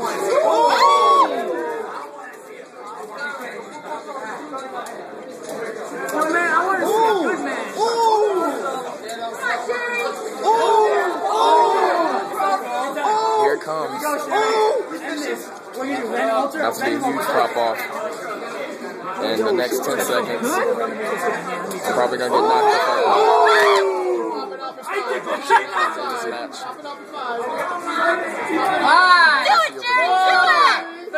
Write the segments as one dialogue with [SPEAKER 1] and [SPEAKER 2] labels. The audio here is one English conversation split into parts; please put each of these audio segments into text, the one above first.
[SPEAKER 1] man, I want to see a good man.
[SPEAKER 2] Here it comes. That's a huge pop off. And the next 10 seconds, I'm probably going to get knocked the fuck out in this match.
[SPEAKER 3] Do it, Jerry! Do it!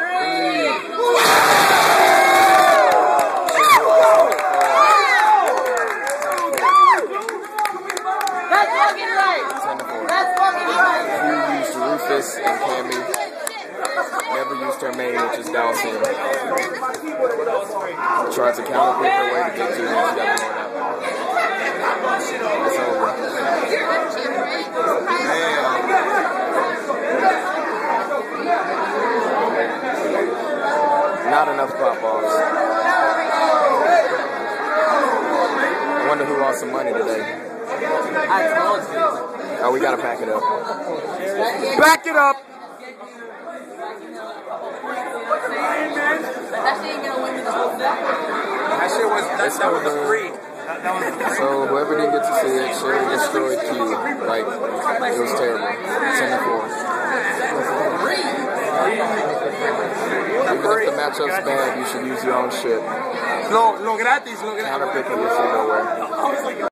[SPEAKER 3] 3. That's fucking right! That's fucking right!
[SPEAKER 2] Who used Rufus and Cammy? Never used her main, which is Dawson. Tried to counter pick her way to get to her, and she got blown out. It's over. Not enough pop-offs. I wonder who lost some money today.
[SPEAKER 1] I told you.
[SPEAKER 2] Oh, we gotta pack it up. Back it up!
[SPEAKER 1] That was free.
[SPEAKER 2] So whoever didn't get to see it, Sherry destroyed Q. Like, it was terrible. 10-4. Even if the matchup's bad, you should use your own shit.
[SPEAKER 1] Lo gratis, lo gratis.
[SPEAKER 2] Counter picking this in nowhere.